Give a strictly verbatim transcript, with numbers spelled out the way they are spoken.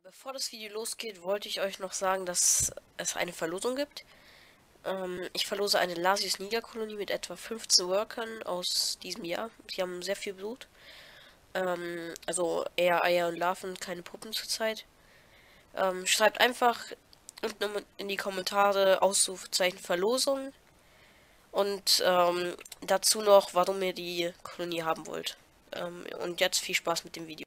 Bevor das Video losgeht, wollte ich euch noch sagen, dass es eine Verlosung gibt. Ähm, ich verlose eine Lasius Niger-Kolonie mit etwa fünfzehn Workern aus diesem Jahr. Die haben sehr viel Blut. Ähm, also eher Eier und Larven, keine Puppen zurzeit. Ähm, schreibt einfach unten in die Kommentare Ausrufezeichen Verlosung. Und ähm, dazu noch, warum ihr die Kolonie haben wollt. Ähm, und jetzt viel Spaß mit dem Video.